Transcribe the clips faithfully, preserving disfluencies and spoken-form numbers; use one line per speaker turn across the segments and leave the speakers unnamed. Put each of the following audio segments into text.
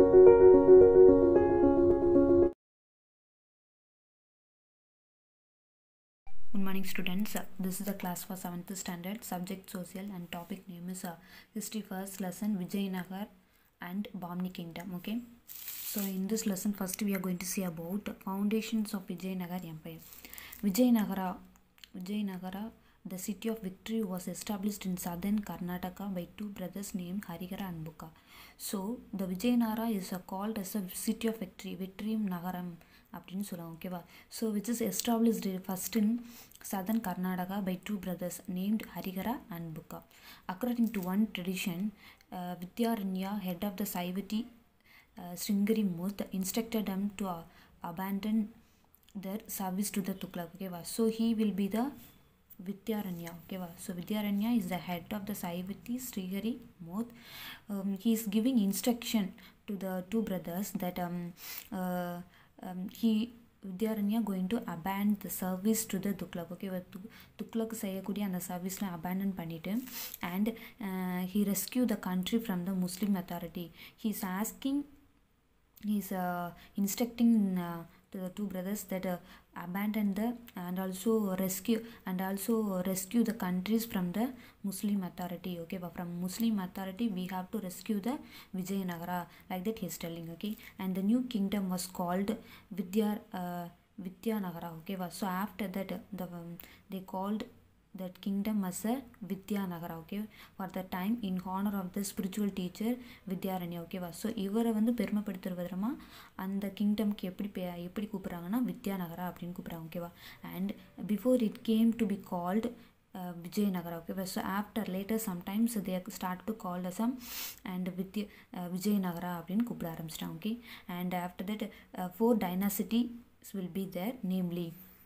Good morning students, this is the class for seventh standard, subject social and topic name is uh, history first lesson Vijayanagar and Bahmani kingdom. Okay, so in this lesson first we are going to see about foundations of Vijayanagar empire. Vijayanagara, Vijayanagara, the city of victory, was established in southern Karnataka by two brothers named Harihara and Bukka. So the Vijayanagara is uh, called as a city of victory, Vitrim Nagaram அப்படின்னு சொல்லுவாங்க. ஓகேவா? So which is established first in southern Karnataka by two brothers named Harihara and Bukka. According to one tradition, Vidyaranya, head of the Saivati uh, Sringari Muth, instructed them to uh, abandon their service to the Tughlaq. ஓகேவா? So he will be the Vidyaranya. ஓகேவா? So Vidyaranya is the head of the Saivati Sringari Muth. Um, he is giving instruction to the two brothers that um, uh, Um, he Vidyaranya going to abandon the service to the Tughlaq. Okay, Tughlaq செய்யக்கூடிய அந்த சர்வீஸ்லாம் abandon பண்ணிட்டு and uh, he rescue the country from the Muslim authority. He is asking, he is uh, instructing uh, to the two brothers that uh, abandon the and also rescue and also rescue the countries from the Muslim authority. Okay, but from Muslim authority we have to rescue the Vijayanagara, like that he is telling. Okay, and the new kingdom was called Vidya uh, Vidyanagara. Okay, so after that the um, they called that kingdom as a Vidyanagara. Okay, for the time in honor of the spiritual teacher Vidyaranya. Okay, so இவரை வந்து பெருமைப்படுத்துற விதமா அந்த கிங்டம்க்கு எப்படி எப்படி கூப்பிடுறாங்கன்னா வித்யாநகரா அப்படின்னு கூப்பிடுறாங்க. ஓகேவா? And before it came to be called uh, Vijayanagara. Okay, so after later sometimes they start to call as some and Vidya uh, Vijayanagara அப்படின்னு கூப்பிட ஆரம்பிச்சிட்டாங்க. Okay, and after that uh, four dynasties will be there, namely.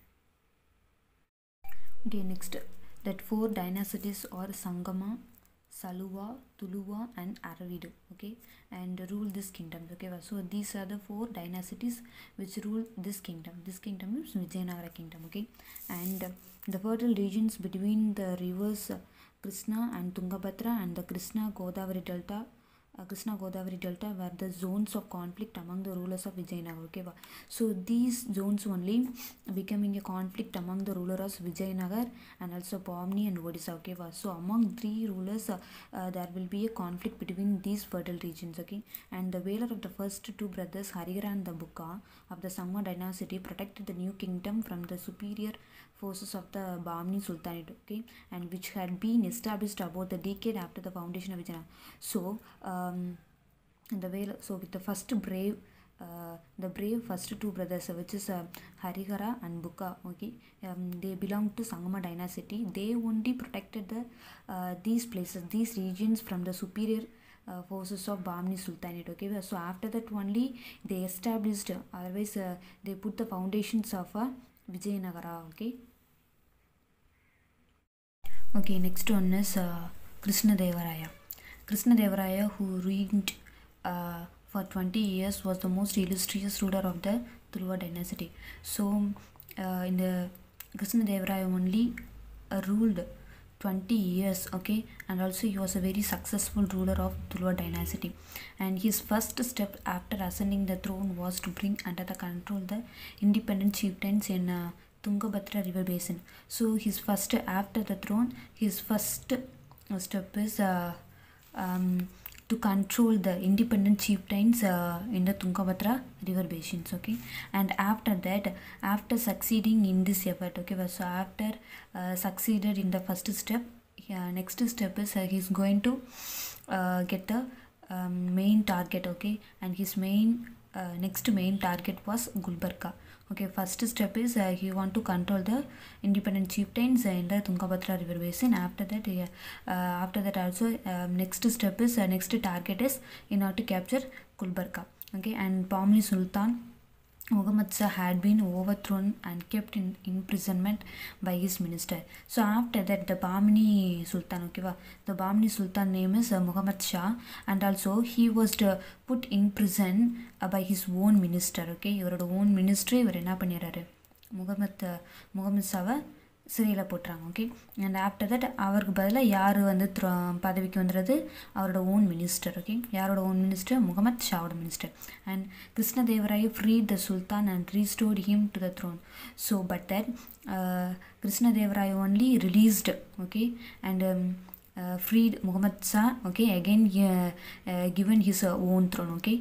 Okay, next that four dynasties are Sangama, Saluva, Tuluva and Aravidu. Okay, and rule this kingdom. Okay, so these are the four dynasties which rule this kingdom. This kingdom is Vijayanagara kingdom. Okay, and uh, the fertile regions between the rivers uh, Krishna and Tungabhadra and the Krishna Godavari delta Uh, Krishna Godavari delta were the zones of conflict among the rulers of Vijayanagara. Okay, so these zones only becoming a conflict among the rulers of Vijayanagara and also Bahmani and Odisha. Okay, so among three rulers uh, uh, there will be a conflict between these fertile regions. Okay, and the valor of the first two brothers Harihara and the Bukka of the Sangma dynasty protected the new kingdom from the superior forces of the Bahmani Sultanate. Okay, and which had been established about the decade after the foundation of Vijayanagara. So um, the way so with the first brave uh, the brave first two brothers uh, which is uh, Harihara and Bukka. Okay, um, they belong to Sangama dynasty. They only protected the uh, these places, these regions from the superior uh, forces of Bahmani Sultanate. Okay, so after that only they established uh, otherwise uh, they put the foundations of uh, Vijayanagara. Okay. Okay, next one is uh, Krishna Devaraya. Krishna Devaraya, who reigned uh, for twenty years, was the most illustrious ruler of the Tuluva dynasty. So uh, in the Krishna Devaraya only uh, ruled twenty years. Okay, and also he was a very successful ruler of Tuluva dynasty, and his first step after ascending the throne was to bring under the control the independent chieftains in uh, Tungabhadra river basin. So his first after the throne, his first step is uh, um, to control the independent chieftains uh, in the Tungabhadra river basins. Okay, and after that, after succeeding in this effort, okay, so after uh, succeeded in the first step, yeah, next step is uh, he's going to uh, get the um, main target. Okay, and his main uh, next main target was Gulbarga. Okay, first step is uh, he want to control the independent chieftains uh, in the Tungabhadra river basin. After that, uh, uh, after that also uh, next step is uh, next target is in order to capture Gulbarga. Okay, and Bahmani Sultan Muhammad Shah had been overthrown and kept in imprisonment by his minister. So after that, the Bahmani Sultan, okay, the Bahmani Sultan name is uh, Muhammad Shah, and also he was uh, put in prison uh, by his own minister. Okay, your own ministry, இவர் என்ன பண்ணிறாரு, முகமது முகமது ஷாவை சிறையில் போட்டுறாங்க. Okay, and after that அவருக்கு பதிலாக யார் வந்து பதவிக்கு வந்துடுறது, அவரோட ஓன் மினிஸ்டர். ஓகே, யாரோட ஓன் மினிஸ்டர், முகமது ஷாவோட மினிஸ்டர். And Krishnadevaraya freed the sultan and restored him to the throne. So but that Krishnadevaraya only released, okay, and um, uh, freed Muhammad Shah, okay, again uh, uh, given his uh, own throne. Okay,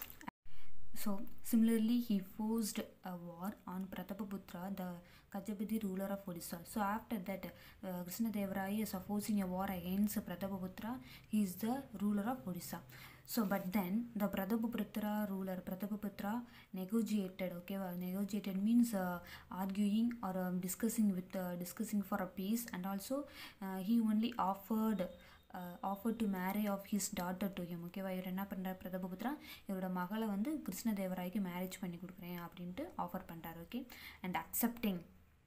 so similarly he forced a war on Pratapaputra, the Gajapati ruler of Odisha. So after that uh, Krishnadevaraya is forcing a war against Pratapaputra. He is the ruler of Odisha. So but then the Pratapaputra ruler Pratapaputra negotiated. Okay, well, negotiated means uh, arguing or um, discussing with uh, discussing for a peace, and also uh, he only offered uh, offered to marry of his daughter to him. ஓகேவா, இவர் என்ன பண்ணுறார், பிரதபபுத்ரா இவரோட மகளை வந்து கிருஷ்ணதேவராய்க்கு marriage பண்ணி கொடுக்குறேன் அப்படின்ட்டு ஆஃபர் பண்ணுறாரு. Okay, and accepting.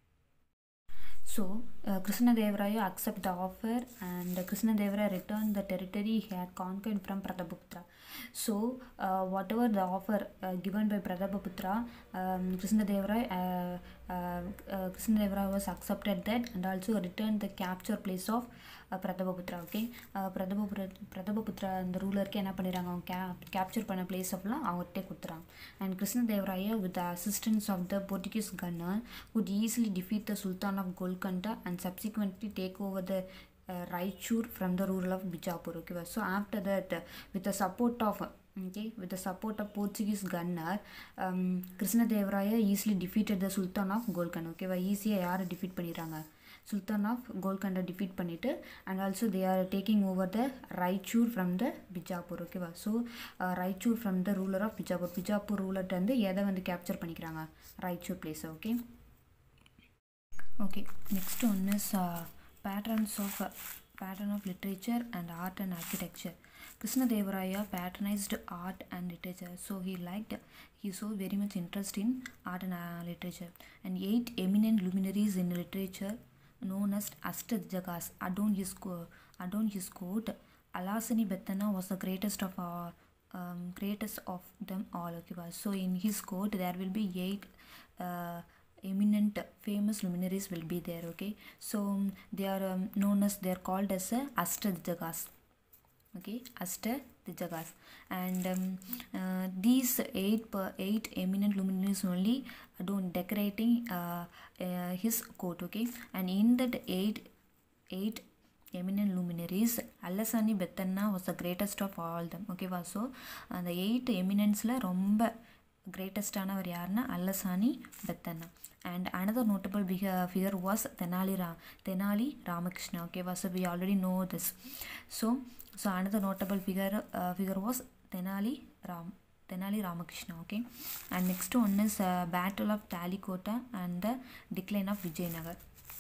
So uh, Krishnadevaraya accepted the offer, and uh, Krishnadevaraya returned the territory he had conquered from Pratapaputra. So uh, whatever the offer uh, given by Pratapaputra, um, Krishnadevaraya uh, uh, uh, Krishnadevaraya was accepted that, and also returned the capture place of uh, Pratapaputra. Okay, uh, Pratapaputra Pratapaputra and the ruler ke enna panniraanga, avanga cap capture panna place of la avangte kudraanga. And Krishnadevaraya with the assistance of the Portuguese gunner could easily defeat the Sultan of Golconda and subsequently take over the uh, Raichur from the ruler of Bijapur. Okay, so after that uh, with the support of okay with the support of Portuguese gunner, um, Krishnadevaraya easily defeated the Sultan of Golconda. Okay, easy ah yaar defeat panniraanga, Sultan of Golconda defeat பண்ணிட்டு, and also they are taking over the Raichur from the Bijapur. Okay, so uh, Raichur from the ruler of Bijapur. Bijapur ruler வந்து எதை வந்து capture பண்ணிக்கிறாங்க, Raichur place. Okay, okay, next one is uh, patterns of uh, pattern of literature and art and architecture. Krishnadevaraya patronized art and literature, so he liked he showed very much interest in art and uh, literature. And eight eminent luminaries in literature known as Ashtajagas adorn his adorn his court. Alasani Bettana was the greatest of uh, um, greatest of them all. Okay, so in his court there will be eight uh, eminent famous luminaries will be there. Okay, so um, they are um, known as they are called as uh, Ashtajagas. Okay, Ashtajagas, and um, uh, these eight per eight eminent luminaries only adorn decorating uh, uh, his court. Okay, and in that eight eight eminent luminaries, Alasani Bettana was the greatest of all them. Okay, so uh, the eight eminents la romba greatest ஆனவர் யாருன்னா Alasani Bettana. And another notable figure was Tenali Ra Tenali Ramakrishna. Okay, so we already know this. So so another notable figure uh, figure was Tenali Ram Tenali Ramakrishna. Okay, and next one is uh, Battle of Talikota and the decline of Vijayanagar.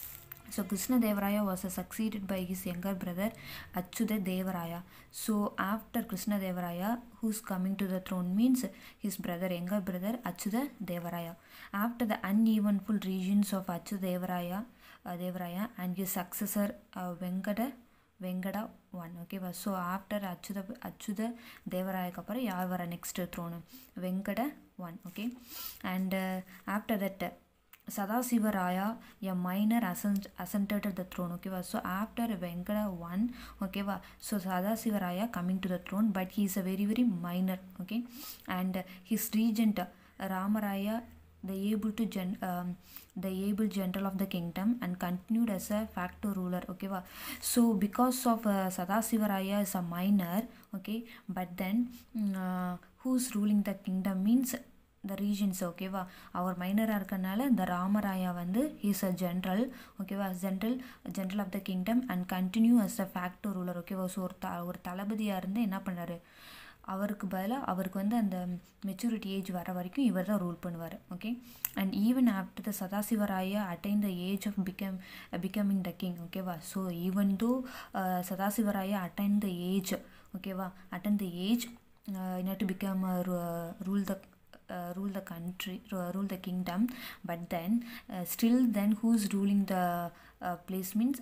So Krishnadevaraya was uh, succeeded by his younger brother Achyuta Devaraya. So after Krishnadevaraya, who's coming to the throne means his brother, younger brother Achyuta Devaraya. After the uneventful regions of Achyuta Devaraya, uh, Devaraya and his successor uh, Venkata Venkada one. Okay, so after Achyuta Achyuta Devaraya kapara yaar vara next throne, Venkada one. Okay, and uh, after that uh, Sadasivaraya, a minor ascent, ascended to the throne. Okay, so after Venkada one, okay, so Sadasivaraya coming to the throne, but he is a very very minor. Okay, and uh, his regent uh, Ramaraya, the able to gen um, the able general of the kingdom, and continued as a facto ruler. Okay, so because of uh, Sadasivaraya is a minor, okay, but then uh, who's ruling the kingdom means the regions. Okay, our minor arkanaala the Ramaraya vandu he is a general. Okay, general general of the kingdom and continue as a facto ruler. Okay, so ஒரு தளபதியா இருந்து என்ன பண்ணாரு, அவருக்கு பதிலாக அவருக்கு வந்து அந்த maturity age வர வரைக்கும் இவர் தான் ரூல் பண்ணுவார். Okay, and even after the Sadasivaraya attain the age of become becoming the king. ஓகேவா, so even though Sadasivaraya attain the age, ஓகேவா, attain the age in to become rule the Uh, rule the country, uh, rule the kingdom, but then uh, still then who's ruling the uh, place means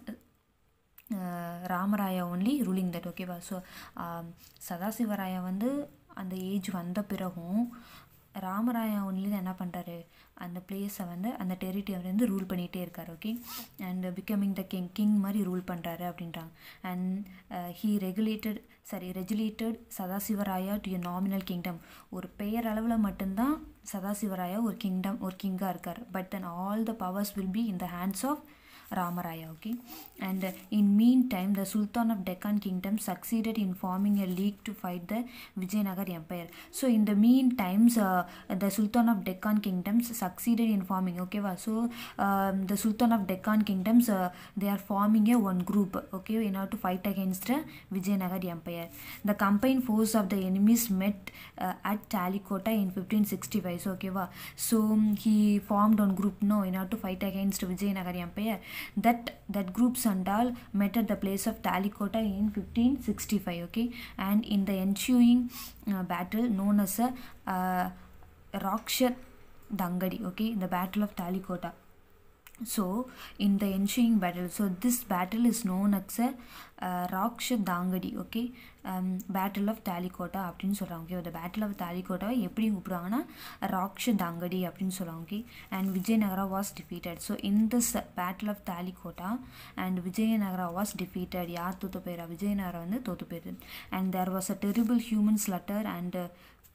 uh, Ramaraya only ruling that. Okay, so um, Sadasivaraya வந்து அந்த age வந்த பிறகும் Rama Raya only தான் என்ன பண்ணுறாரு, அந்த பிளேஸை வந்து அந்த டெரிட்டரி வந்து ரூல் பண்ணிகிட்டே இருக்கார். Okay, and becoming the king king மாதிரி ரூல் பண்ணுறாரு அப்படின்றாங்க. And he regulated sorry regulated Sadasivaraya to a nominal kingdom. ஒரு பெயர் அளவில் மட்டும்தான் சதாசிவராயா ஒரு கிங்டம் ஒரு கிங்காக இருக்கார். But then all the powers will be in the hands of Ramaraya. Okay, and uh, in meantime the Sultan of Deccan Kingdom succeeded in forming a league to fight the Vijayanagar Empire. So in the meantime uh, the Sultan of Deccan Kingdoms succeeded in forming, okay va? So um, the Sultan of Deccan Kingdoms uh, they are forming a one group, okay, in order to fight against the Vijayanagar Empire. The combined force of the enemies met uh, at Talikota in fifteen sixty-five. So okay va? So um, he formed one group no in order to fight against Vijayanagar Empire. that that groups and all met at the place of Talikota in fifteen sixty-five. Okay, and in the ensuing uh, battle known as a uh, Raksha Dangadi, okay, the battle of Talikota. So in the ensuing battle, so this battle is known as a uh, Raksha Dangadi, okay, um, battle of Talikota அப்படின்னு சொல்கிறாங்க. Okay, the battle of Talikota எப்படி கூப்பிடுவாங்கன்னா ராக்ஷ தாங்கடி அப்படின்னு சொல்லுவாங்க. Okay, and Vijayanagara was defeated. So in this battle of Talikota and Vijayanagara was defeated. யார் தோத்து போயிடா, விஜயநகரா வந்து தோத்து போயிடுது. And there was a terrible human slaughter and uh,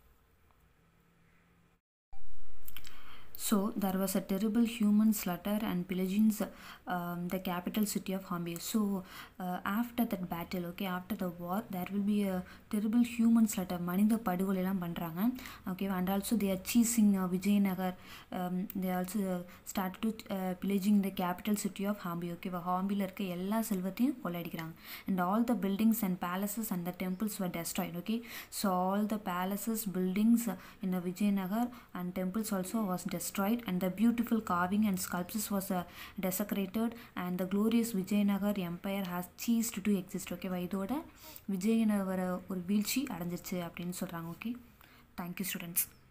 So there was a terrible human slaughter and pillaging um, the capital city of Hampi. So uh, after that battle, okay, after the war, there will be a terrible human slaughter. மனித படுகொலை எல்லாம் பண்ணுறாங்க. Okay, and also they are chasing uh, Vijayanagar. Um, they also uh, started to uh, pillaging the capital city of Hampi. Okay, ஹாம்பியில் இருக்க எல்லா செல்வத்தையும் கொள்ளையடிக்கிறாங்க. And all the buildings and palaces and the temples were destroyed. Okay, so all the palaces, buildings in the Vijayanagar and temples also was destroyed. And the beautiful carving and sculptures was uh, desecrated and the glorious Vijayanagar empire has ceased to exist. Okay, இதோட விஜயநகர ஒரு வீழ்ச்சி அடைஞ்சிருச்சு அப்படின்னு சொல்கிறாங்க. Okay, thank you students.